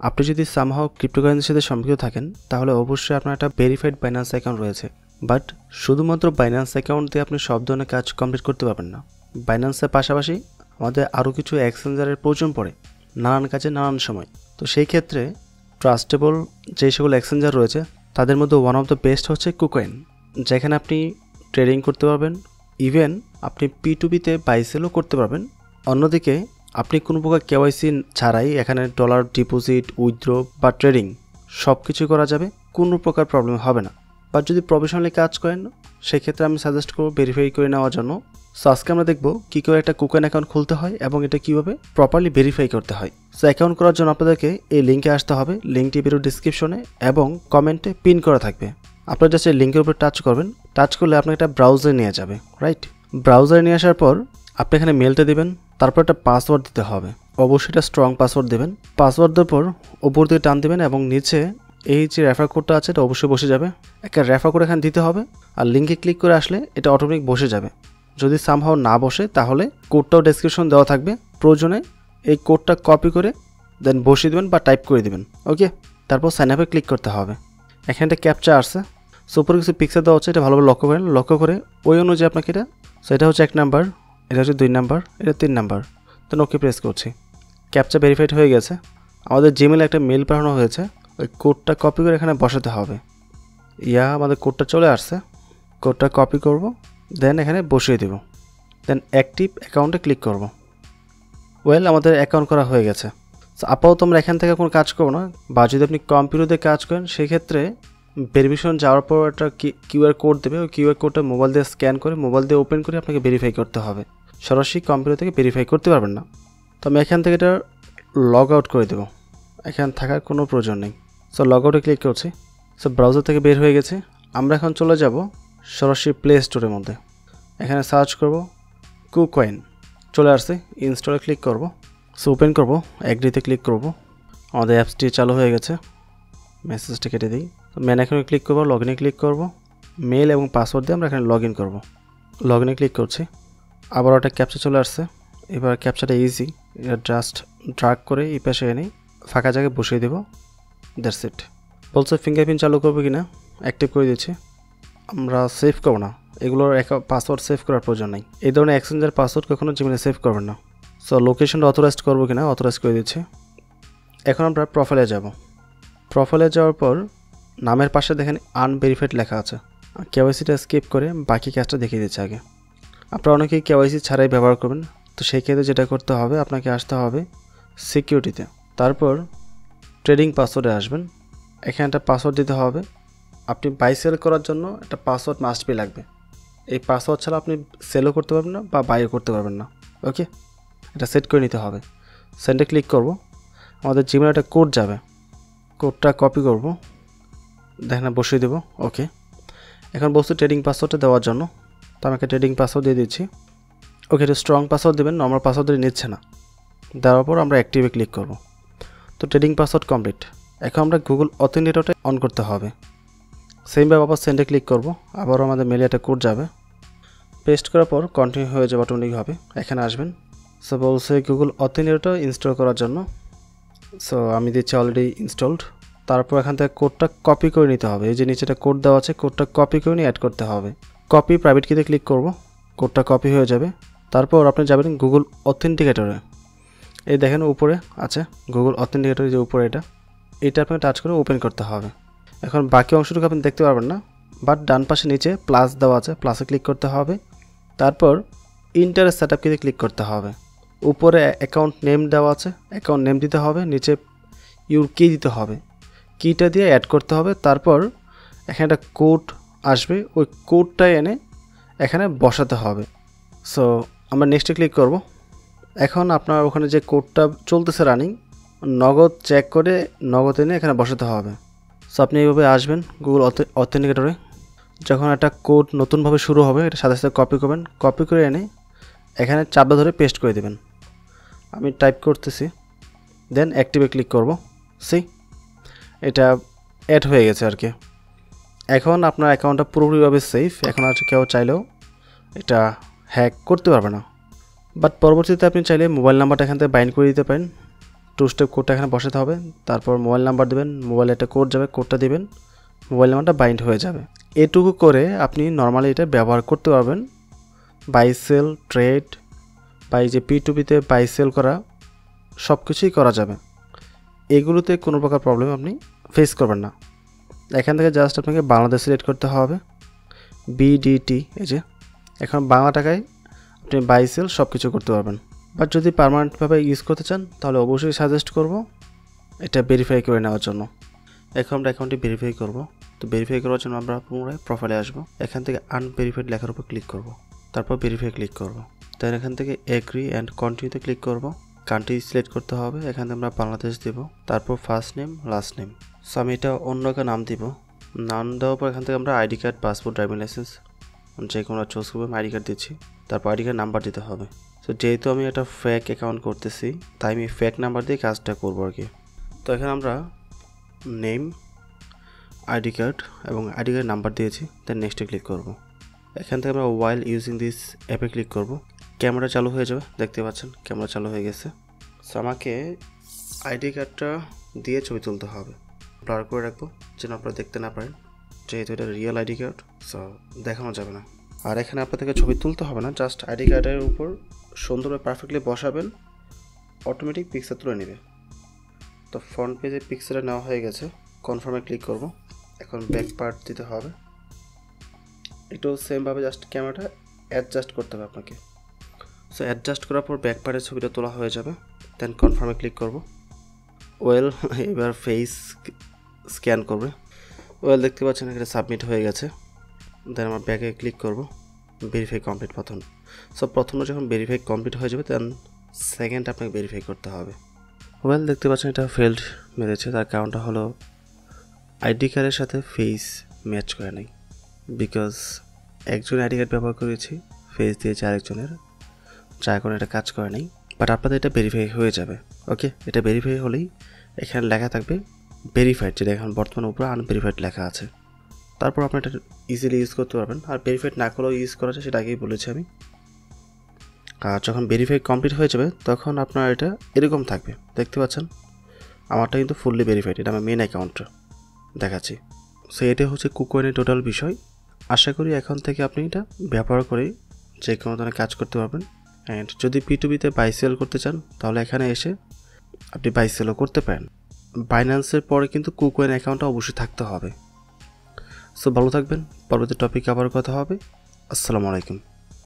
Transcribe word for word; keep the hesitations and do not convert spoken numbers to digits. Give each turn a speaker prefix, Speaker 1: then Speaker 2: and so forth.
Speaker 1: আপনি যদি সামহাও ক্রিপ্টোকারেন্সির সাথে সম্পর্কিত থাকেন তাহলে অবশ্যই আপনার একটা ভেরিফাইড বাইন্যান্স অ্যাকাউন্ট রয়েছে। বাট শুধুমাত্র বাইন্যান্স অ্যাকাউন্ট দিয়ে আপনি সব ধরনের কাজ কমপ্লিট করতে পারবেন না। বাইন্যান্সের পাশাপাশি আমাদের আরও কিছু এক্সচেঞ্জারের প্রয়োজন পড়ে নানান কাজে নানান সময়। তো সেই ক্ষেত্রে ট্রাস্টেবল যে সকল এক্সচেঞ্জার রয়েছে তাদের মধ্যে ওয়ান অফ দ্য বেস্ট হচ্ছে কুকয়েন, যেখানে আপনি ট্রেডিং করতে পারবেন, ইভেন আপনি পি টু বিতে বাই সেলও করতে পারবেন। অন্যদিকে আপনি কোনো প্রকার কেওয়াইসি ছাড়াই এখানে ডলার ডিপোজিট, উইথড্র বা ট্রেডিং সব কিছু করা যাবে, কোনো প্রকার প্রবলেম হবে না। বাট যদি প্রফেশনালি কাজ করেন সেক্ষেত্রে আমি সাজেস্ট করব ভেরিফাই করে নেওয়ার জন্য। সো আজকে আমরা দেখব কী করে একটা কুকয়েন অ্যাকাউন্ট খুলতে হয় এবং এটা কীভাবে প্রপারলি ভেরিফাই করতে হয়। সো অ্যাকাউন্ট করার জন্য আপনাদেরকে এই লিঙ্কে আসতে হবে। লিঙ্কটি ভিডিও ডিসক্রিপশনে এবং কমেন্টে পিন করা থাকবে। আপনারা জাস্ট এই লিঙ্কের উপর টাচ করবেন, টাচ করলে আপনাকে একটা ব্রাউজারে নিয়ে যাবে, রাইট? ব্রাউজারে নিয়ে আসার পর আপনি এখানে মেলটা দেবেন, তারপর একটা পাসওয়ার্ড দিতে হবে, অবশ্যই একটা স্ট্রং পাসওয়ার্ড দেবেন। পাসওয়ার্ড দেওয়ার পর উপর দিকে টান দেবেন এবং নিচে এই যে রেফার কোডটা আছে এটা অবশ্যই বসে যাবে। একটা রেফার কোড এখানে দিতে হবে আর লিঙ্কে ক্লিক করে আসলে এটা অটোমেটিক বসে যাবে। যদি সামহাও না বসে তাহলে কোডটাও ডেসক্রিপশন দেওয়া থাকবে, প্রয়োজনে এই কোডটা কপি করে দেন বসিয়ে দেবেন বা টাইপ করে দেবেন। ওকে, তারপর সাইন আপে ক্লিক করতে হবে। এখানে একটা ক্যাপচা আসছে, সো উপরে কিছু পিকচার দেওয়া হচ্ছে, এটা ভালোভাবে লক্ষ্য করেন। লক্ষ্য করে ওই অনুযায়ী আপনাকে এটা, সো এটা হচ্ছে এক নাম্বার, এটা হচ্ছে দুই নাম্বার, এটা তিন নাম্বার, দেন ওকে প্রেস করছি। ক্যাপচা ভেরিফাইড হয়ে গেছে। আমাদের জিমেলে একটা মেল পাঠানো হয়েছে, ওই কোডটা কপি করে এখানে বসাতে হবে। ইয়া আমাদের কোডটা চলে আসছে, কোডটা কপি করব, দেন এখানে বসিয়ে দেব, দেন অ্যাক্টিভ অ্যাকাউন্টে ক্লিক করব। ওয়েল আমাদের অ্যাকাউন্ট করা হয়ে গেছে। সো আপাতত আমরা এখান থেকে কোনো কাজ করবো না, বা যদি আপনি কম্পিউটারে কাজ করেন সেক্ষেত্রে ভেরিফিকেশন যাওয়ার পর একটা কিউআর কোড দেবে, ওই কিউআর কোডটা মোবাইল দিয়ে স্ক্যান করে মোবাইল দিয়ে ওপেন করে আপনাকে ভেরিফাই করতে হবে। সরাসরি কম্পিউটার থেকে ভেরিফাই করতে পারবেন না। তো আমি এখান থেকে এটা লগ আউট করে দেবো, এখানে থাকার কোনো প্রয়োজন নেই। সো লগ আউটে ক্লিক করছি। সো ব্রাউজার থেকে বের হয়ে গেছে। আমরা এখন চলে যাব সরাসরি প্লে স্টোরের মধ্যে। এখানে সার্চ করব কুকয়েন, চলে আসছে। ইনস্টলে ক্লিক করব। সো ওপেন করব, এগ্রিতে ক্লিক করব। আমাদের অ্যাপসটি চালু হয়ে গেছে। মেসেজটা কেটে দিই। মেন এখানে ক্লিক করব, লগ ইনে ক্লিক করব, মেল এবং পাসওয়ার্ড দিয়ে আমরা এখানে লগ ইন করবো। লগ ইনে ক্লিক করছি। আবার একটা ক্যাপচা চলে আসছে। এবার ক্যাপচাটা ইজি, এটা জাস্ট ড্রাগ করে এই পাশে এনে ফাঁকা জায়গায় বসিয়ে দেবো, দ্যাটস ইট। বলছে ফিঙ্গারপ্রিন্ট চালু করবো কি না, অ্যাক্টিভ করে দিচ্ছি। আমরা সেভ করবো না, এগুলোর এক পাসওয়ার্ড সেভ করার প্রয়োজন নেই। এই ধরনের এক্সচেঞ্জের পাসওয়ার্ড কখনো জিমেলে সেভ করবেন না। সো লোকেশনটা অথরাইজ করবো কিনা, অথরাইজ করে দিচ্ছি। এখন আমরা প্রোফাইলে যাব। প্রোফাইলে যাওয়ার পর নামের পাশে দেখেন আনভেরিফাইড লেখা আছে। কেওয়াইসিটা স্কিপ করে বাকি কাজটা দেখিয়ে দিচ্ছে আগে। আপনারা অনেকেই কেওয়াইসি ছাড়াই ব্যবহার করবেন, তো সেই ক্ষেত্রে যেটা করতে হবে আপনাকে আসতে হবে সিকিউরিটিতে, তারপর ট্রেডিং পাসওয়ার্ডে আসবেন। এখানে একটা পাসওয়ার্ড দিতে হবে। আপনি বাই সেল করার জন্য একটা পাসওয়ার্ড মাস্ট বি লাগবে। এই পাসওয়ার্ড ছাড়া আপনি সেলও করতে পারবেন না বা বাইও করতে পারবেন না। ওকে, এটা সেট করে নিতে হবে। সেন্ডে ক্লিক করব। আমাদের জিমেলে একটা কোড যাবে, কোডটা কপি করব, দেখেন বসিয়ে দেবো। ওকে, এখন বস্তু ট্রেডিং পাসওয়ার্ডটা দেওয়ার জন্য, তো আমাকে ট্রেডিং পাসওয়ার্ড দিয়ে দিচ্ছি। ওকে, এটা স্ট্রং পাসওয়ার্ড দেবেন, নর্মাল পাসওয়ার্ড দিয়ে নিচ্ছে না। দেওয়ার পর আমরা অ্যাক্টিভে ক্লিক করব। তো ট্রেডিং পাসওয়ার্ড কমপ্লিট। এখন আমরা গুগল অথেন্টিকেটরটা অন করতে হবে। সেমভাবে আবার সেন্ডে ক্লিক করব। আবারও আমাদের মেলে একটা কোড যাবে, পেস্ট করার পর কন্টিনিউ হয়ে যাবে অটোমেটিকভাবে। এখানে আসবেন। সো বলছে গুগল অথেন্টিকেটর ইনস্টল করার জন্য। সো আমি দিচ্ছি অলরেডি ইনস্টলড। তারপর এখান থেকে কোডটা কপি করে নিতে হবে। এই যে নিচে একটা কোড দেওয়া আছে, কোডটা কপি করে নিয়ে অ্যাড করতে হবে। কপি প্রাইভেট কিতে ক্লিক করব, কোডটা কপি হয়ে যাবে। তারপর আপনি যাবেন গুগল অথেন্টিকেটরে। এই দেখেন উপরে আছে গুগল অথেন্টিকেটর, যে উপরে এটা এটা আপনাকে টাচ করে ওপেন করতে হবে। এখন বাকি অংশটুকু আপনি দেখতে পারবেন না, বাট ডান পাশে নিচে প্লাস দেওয়া আছে, প্লাসে ক্লিক করতে হবে। তারপর ইন্টারেস্ট সেট আপ কিতে ক্লিক করতে হবে। উপরে অ্যাকাউন্ট নেম দেওয়া আছে, অ্যাকাউন্ট নেম দিতে হবে। নিচে ইউর কি দিতে হবে, কিটা দিয়ে অ্যাড করতে হবে। তারপর এখানে একটা কোড আসবে, ওই কোডটা এনে এখানে বসাতে হবে। সো আমরা নেক্সটে ক্লিক করব। এখন আপনার ওখানে যে কোডটা চলতেছে রানিং, নগদ চেক করে নগদ এনে এখানে বসাতে হবে। সো আপনি এইভাবে আসবেন গুগল অথেন্টিকেটরে। যখন একটা কোড নতুনভাবে শুরু হবে এটা সাথে সাথে কপি করবেন, কপি করে এনে এখানে চাপটা ধরে পেস্ট করে দেবেন। আমি টাইপ করতেছি, দেন অ্যাক্টিভে ক্লিক করব। সি এটা অ্যাড হয়ে গেছে আর কি। এখন আপনার অ্যাকাউন্টটা পুরোপুরিভাবে সেফ। এখন আর কেউ চাইলেও এটা হ্যাক করতে পারবে না। বাট পরবর্তীতে আপনি চাইলে মোবাইল নাম্বারটা এখান থেকে বাইন্ড করে দিতে পারেন। টু স্টেপ কোডটা এখানে বসাতে হবে, তারপর মোবাইল নাম্বার দেবেন, মোবাইলে একটা কোড যাবে, কোডটা দিবেন, মোবাইল নাম্বারটা বাইন্ড হয়ে যাবে। এটুকু করে আপনি নর্মালি এটা ব্যবহার করতে পারবেন বাই সেল, ট্রেড বা এই যে পি টু পিতে বাই সেল করা সব কিছুই করা যাবে। এগুলোতে কোনো প্রকার প্রবলেম আপনি ফেস করবেন না। এখান থেকে জাস্ট আপনাকে বাংলাদেশ সিলেক্ট করতে হবে, বিডিটি, এই যে এখন বাংলা টাকায় আপনি বাই সেল সব কিছু করতে পারবেন। বাট যদি পার্মানেন্টভাবে ইউজ করতে চান তাহলে অবশ্যই সাজেস্ট করব এটা ভেরিফাই করে নেওয়ার জন্য। এখন আমরা অ্যাকাউন্টটি ভেরিফাই করব। তো ভেরিফাই করার জন্য আমরা পুনরায় প্রোফাইলে আসবো, এখান থেকে আনভেরিফাইড লেখার উপর ক্লিক করব, তারপর ভেরিফাই ক্লিক করব। তাই এখান থেকে এগ্রি অ্যান্ড কন্টিনিউতে ক্লিক করব। কান্ট্রি সিলেক্ট করতে হবে, এখানে আমরা বাংলাদেশ দেব, তারপর first name last name. So আমি এটা অন্য একটা নাম দিব। নাম দেওয়ার পর এখান থেকে আমরা ID card, passport, driving licence যে কোনো চুজ করবো। আমি আইডি কার্ড দিচ্ছি, তারপর আইডি কার্ড নাম্বার দিতে হবে। সো যেহেতু আমি একটা ফেক অ্যাকাউন্ট করতেছি তাই আমি ফেক নাম্বার দিয়ে কাজটা করবো আর কি। তো এখানে আমরা নেম, আইডি কার্ড এবং আইডি কার্ড নাম্বার দিয়েছি, দেন নেক্সটে ক্লিক করব। এখান থেকে আমরা ওয়াইল ইউজিং দিস অ্যাপে ক্লিক করব। ক্যামেরা চালু হয়ে যাবে, দেখতে পাচ্ছেন ক্যামেরা চালু হয়ে গেছে। সো আমাকে আইডি কার্ডটা দিয়ে ছবি তুলতে হবে, ব্লার করে রাখবো যেন আপনারা দেখতে না পারেন, যেহেতু এটা রিয়েল আইডি কার্ড সো দেখানো যাবে না। আর এখানে আপনাদেরকে ছবি তুলতে হবে না, জাস্ট আইডি কার্ডের উপর সুন্দরভাবে পারফেক্টলি বসাবেন, অটোমেটিক পিকচার তুলে নেবে। তো ফ্রন্ট পেজে পিকচারটা নেওয়া হয়ে গেছে, কনফার্মে ক্লিক করব। এখন ব্যাক পার্ট দিতে হবে, একটু সেমভাবে জাস্ট ক্যামেরাটা অ্যাডজাস্ট করতে হবে আপনাকে। সো অ্যাডজাস্ট করার পর ব্যাক পার্টের ছবিটা তোলা হয়ে যাবে, দেন কনফার্মে ক্লিক করব। ওয়েল এবার ফেস স্ক্যান করবে। ওয়েল দেখতে পাচ্ছেন এখানে সাবমিট হয়ে গেছে। দেন আমার ব্যাকে ক্লিক করব, ভেরিফাই কমপ্লিট প্রথম। সো প্রথমে যখন ভেরিফাই কমপ্লিট হয়ে যাবে দেন সেকেন্ড আপনাকে ভেরিফাই করতে হবে। ওয়েল দেখতে পাচ্ছেন এটা ফেল্ড মেরেছে, তার কারণটা হলো আইডি কার্ডের সাথে ফেস ম্যাচ করে নাই। বিকজ একজন আইডি কার্ড ব্যবহার করেছি, ফেস দিয়েছে আরেকজনের, যার কারণে এটা কাজ করে নাই। বাট আপনাদের এটা ভেরিফাই হয়ে যাবে। ওকে, এটা ভেরিফাই হলেই এখানে লেখা থাকবে ভেরিফাইড, যেটা এখন বর্তমানে উপরে আনভেরিফাইড লেখা আছে। তারপর আপনি এটা ইজিলি ইউজ করতে পারবেন। আর ভেরিফাইড না করেও ইউজ করা যায়, সেটা আগেই বলেছি আমি। আর যখন ভেরিফাই কমপ্লিট হয়ে যাবে তখন আপনার এটা এরকম থাকবে, দেখতে পাচ্ছেন আমারটা কিন্তু ফুললি ভেরিফাইড, এটা আমার মেন অ্যাকাউন্টটা দেখাচ্ছি। সো এটা হচ্ছে কুকয়েনের টোটাল বিষয়। আশা করি এখন থেকে আপনি এটা ব্যবহার করে যে কোনো ধরনের কাজ করতে পারবেন। অ্যান্ড যদি পি টু বিতে বাই সেল করতে চান তাহলে এখানে এসে আপনি বাই সেলও করতে পারেন। বাইন্যান্সের পরে কিন্তু কুকয়েন অ্যাকাউন্টটা অবশ্যই থাকতে হবে। সো ভালো থাকবেন, পরবর্তী টপিক আবার কথা হবে। আসসালামু আলাইকুম।